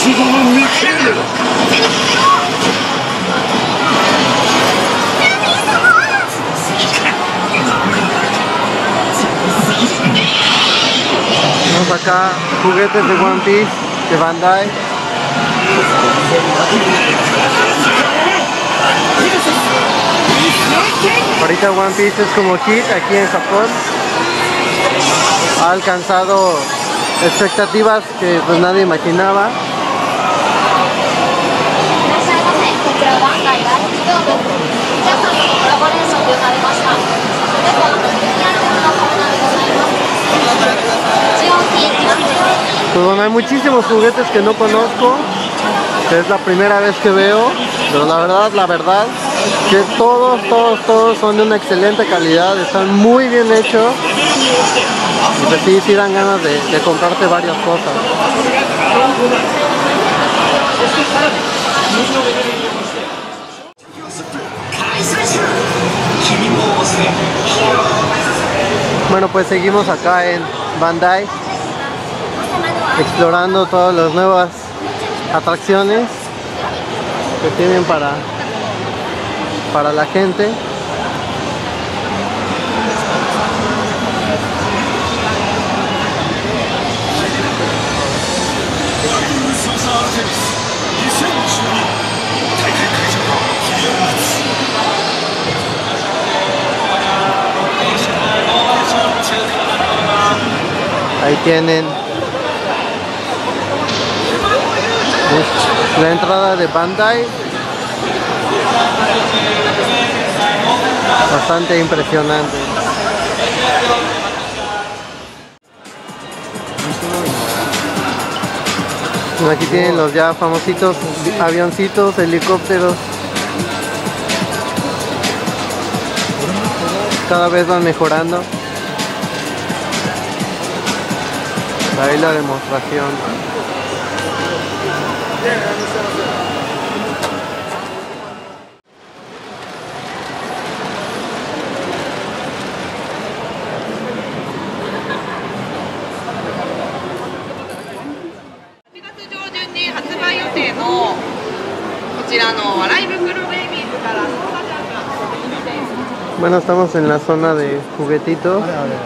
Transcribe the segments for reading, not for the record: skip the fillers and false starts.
Vamos acá, juguetes de One Piece de Bandai. Ahorita One Piece es como hit aquí en Japón. Ha alcanzado expectativas que pues nadie imaginaba. Pues bueno, hay muchísimos juguetes que no conozco, que es la primera vez que veo, pero la verdad, que todos son de una excelente calidad, están muy bien hechos, y pues sí dan ganas de comprarte varias cosas. Bueno, pues seguimos acá en Bandai, explorando todas las nuevas atracciones que tienen para la gente. Ahí tienen la entrada de Bandai, bastante impresionante. Aquí tienen los ya famositos avioncitos, helicópteros. Cada vez van mejorando. Ahí la demostración. Bueno, estamos en la zona de juguetitos.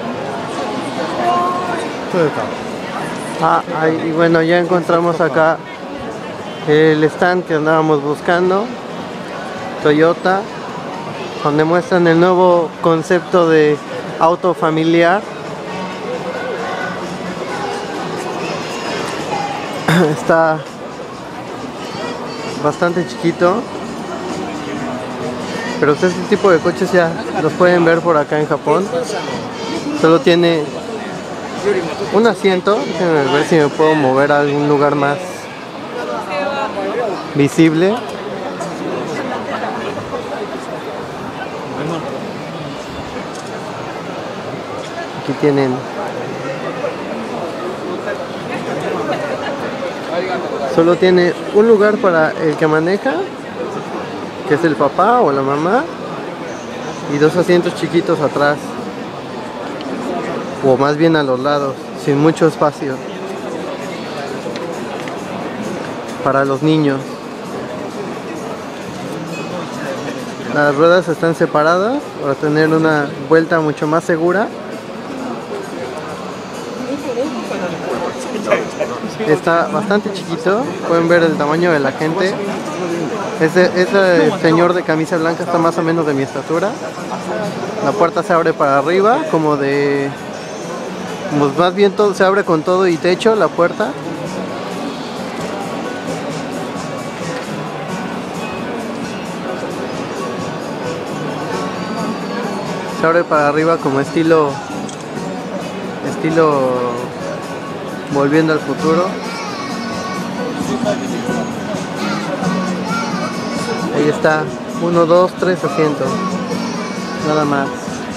Y bueno, ya encontramos acá el stand que andábamos buscando, Toyota, donde muestran el nuevo concepto de auto familiar. Está bastante chiquito, pero este tipo de coches ya los pueden ver por acá en Japón. Solo tiene un asiento. Déjenme ver si me puedo mover a algún lugar más visible. Aquí tienen. Solo tiene un lugar para el que maneja, que es el papá o la mamá, y dos asientos chiquitos atrás, o más bien a los lados, sin mucho espacio para los niños. Las ruedas están separadas para tener una vuelta mucho más segura. Está bastante chiquito, pueden ver el tamaño de la gente. Ese señor de camisa blanca está más o menos de mi estatura. La puerta se abre para arriba, como más bien todo se abre con todo y techo la puerta. Se abre para arriba como estilo Volviendo al Futuro. Ahí está, 1, 2, 3 asientos, nada más.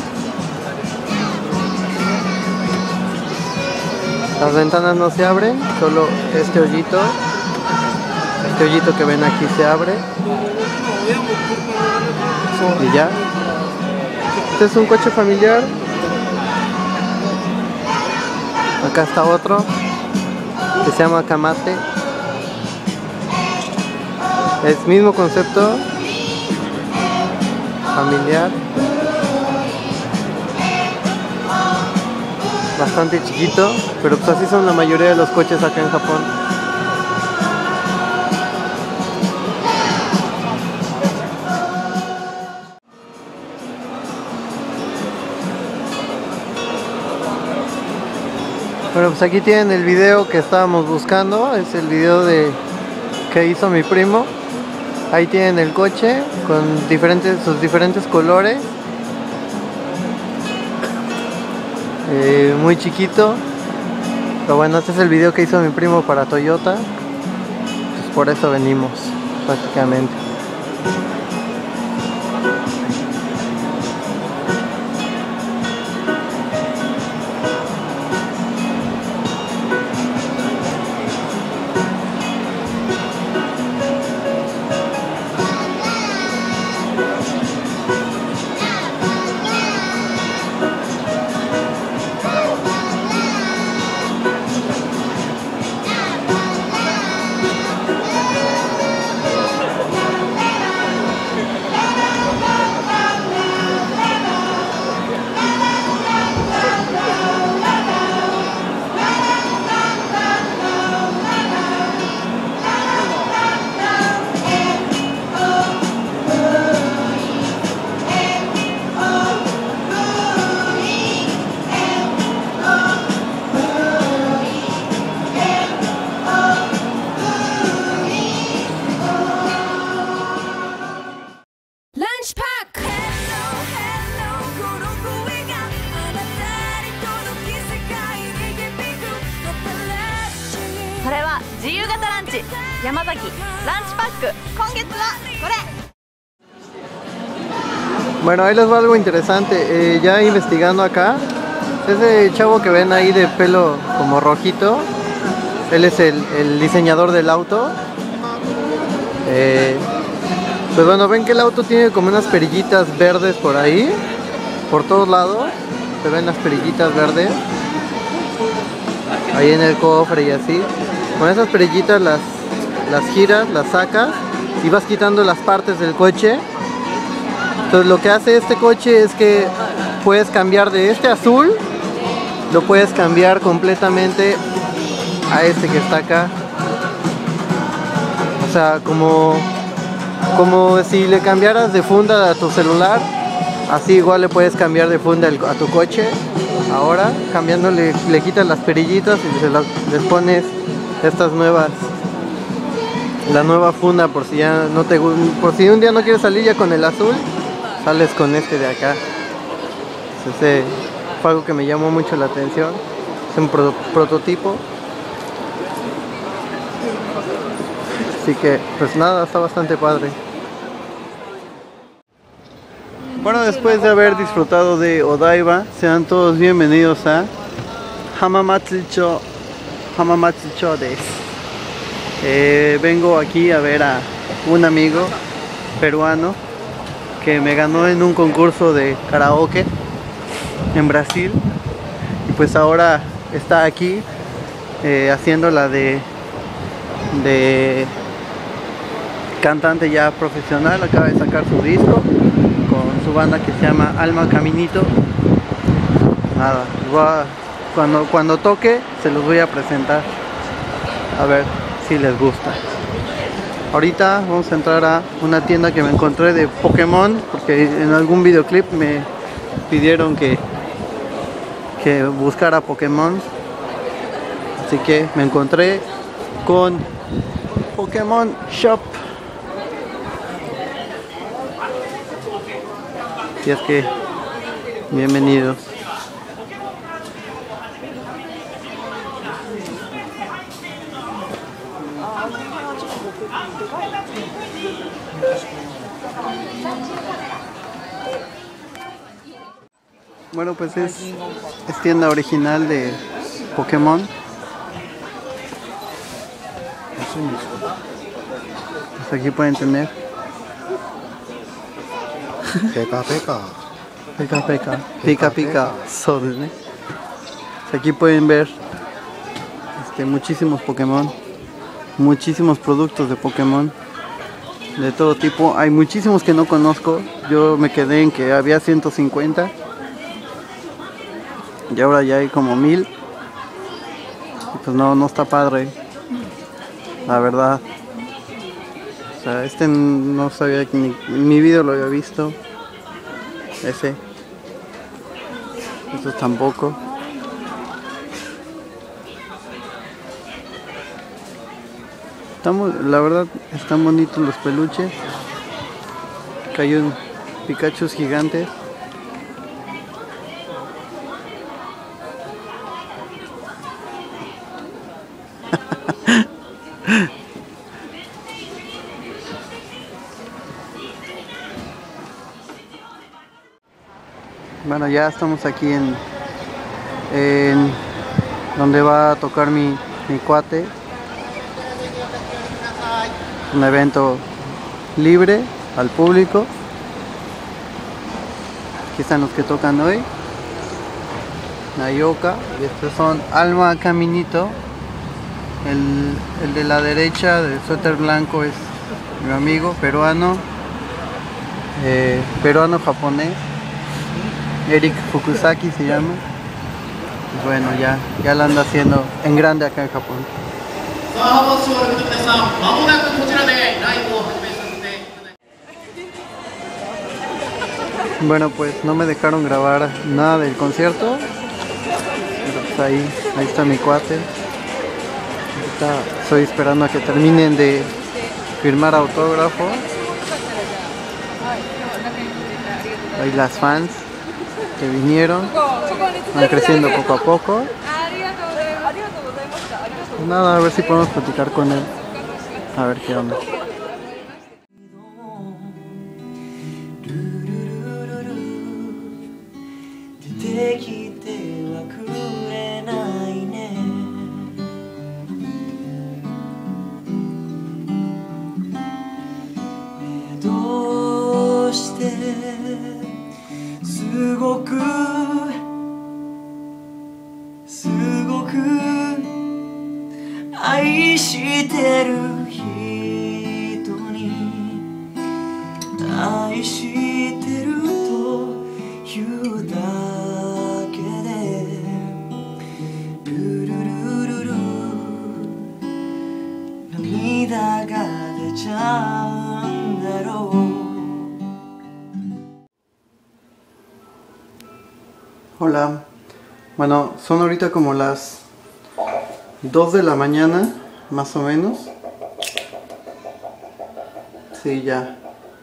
Las ventanas no se abren, solo este hoyito que ven aquí se abre. Y ya. Este es un coche familiar. Acá está otro que se llama Kamate. Es mismo concepto, familiar, bastante chiquito, pero pues así son la mayoría de los coches acá en Japón. Bueno, pues aquí tienen el video que estábamos buscando, es el video que hizo mi primo. Ahí tienen el coche con sus diferentes colores. Muy chiquito. Pero bueno, este es el video que hizo mi primo para Toyota. Pues por eso venimos, prácticamente. Bueno, ahí les va algo interesante. Ya investigando acá, ese chavo que ven ahí de pelo como rojito, él es el diseñador del auto. Pues bueno, ven que el auto tiene como unas perillitas verdes por ahí, por todos lados. Se ven las perillitas verdes ahí en el cofre y así. Con esas perillitas las giras, las sacas y vas quitando las partes del coche. Entonces lo que hace este coche es que puedes cambiar de este azul, lo puedes cambiar completamente a este que está acá. O sea, como si le cambiaras de funda a tu celular, así igual le puedes cambiar de funda a tu coche. Ahora, cambiándole, le quitas las perillitas y les pones estas nuevas, la nueva funda, por si ya no por si un día no quieres salir ya con el azul, sales con este de acá. Entonces, fue algo que me llamó mucho la atención. Es un prototipo. Así que, pues nada, está bastante padre. Bueno, después de haber disfrutado de Odaiba, sean todos bienvenidos a Hamamatsucho desu. Vengo aquí a ver a un amigo peruano que me ganó en un concurso de karaoke en Brasil. Y pues ahora está aquí haciendo la de cantante ya profesional. Acaba de sacar su disco con su banda que se llama Alma Caminito. Nada, cuando toque se los voy a presentar, a ver si les gusta. Ahorita vamos a entrar a una tienda que me encontré de Pokémon, porque en algún videoclip me pidieron que buscara Pokémon. Así que me encontré con Pokémon Shop. Y es que, bienvenidos. Bueno, pues es tienda original de Pokémon. Pues aquí pueden tener Peka Peka. Pika Pika, Pika Pika Sol, ¿eh? Aquí pueden ver muchísimos Pokémon, muchísimos productos de Pokémon. de todo tipo. Hay muchísimos que no conozco. Yo me quedé en que había 150 y ahora ya hay como 1000. Y pues no está padre, la verdad. O sea, este no sabía que ni en mi video lo había visto. Estos tampoco. La verdad están bonitos los peluches. Acá hay un Pikachu gigantes. Bueno, ya estamos aquí en donde va a tocar mi cuate. Un evento libre al público. Aquí están los que tocan hoy. Nayoka. Y estos son Alma Caminito. El de la derecha del suéter blanco es mi amigo peruano. Peruano-japonés. Eric Fukusaki se llama. Pues bueno, ya la anda haciendo en grande acá en Japón. Bueno, pues no me dejaron grabar nada del concierto, pero pues ahí está mi cuate. Ahorita estoy esperando a que terminen de firmar autógrafo. Ahí las fans que vinieron van creciendo poco a poco. Nada, a ver si podemos platicar con él, a ver qué onda. Hola, bueno, son ahorita como las 2 de la mañana, más o menos. Sí, ya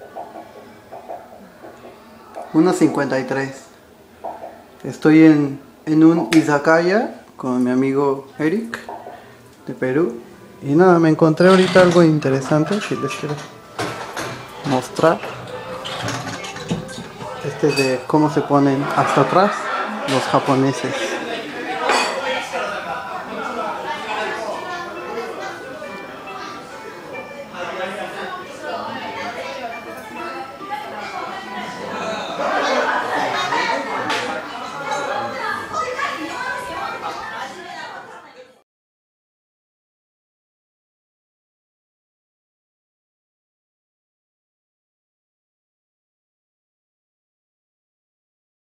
1:53. Estoy en un izakaya con mi amigo Eric de Perú. Y nada, me encontré ahorita algo interesante que les quiero mostrar. Este es de cómo se ponen hasta atrás los japoneses.